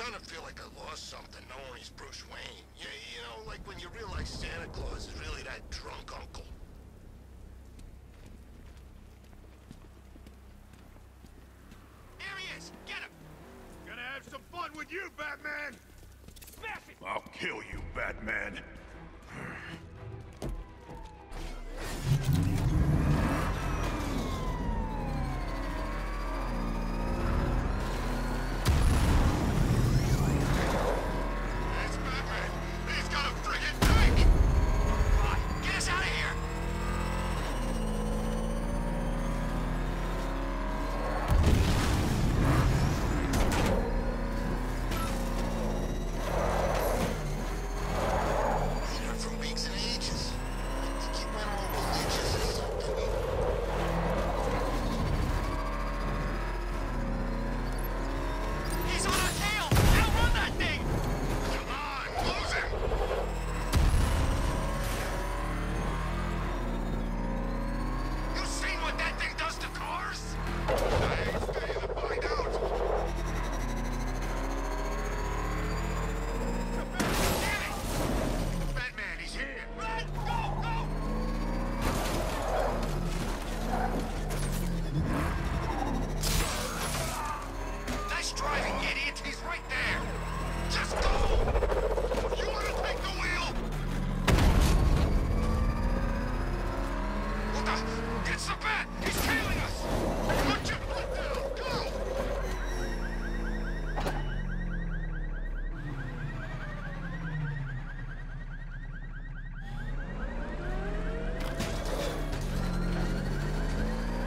starting to feel like I lost something knowing he's Bruce Wayne. Yeah, you know, like when you realize Santa Claus is really that drunk uncle. There he is! Get him! Gonna have some fun with you, Batman! Smash it! I'll kill you, Batman. That's Batman! He's got a friggin' tank! Come on, get us out of here!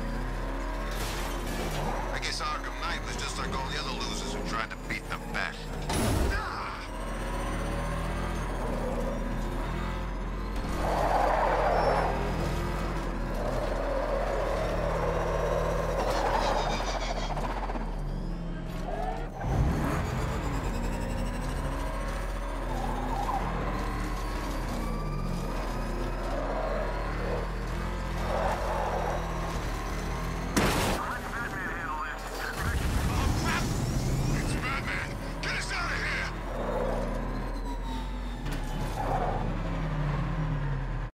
Arkham Knight was just like all the other losers who tried to beat the Bat.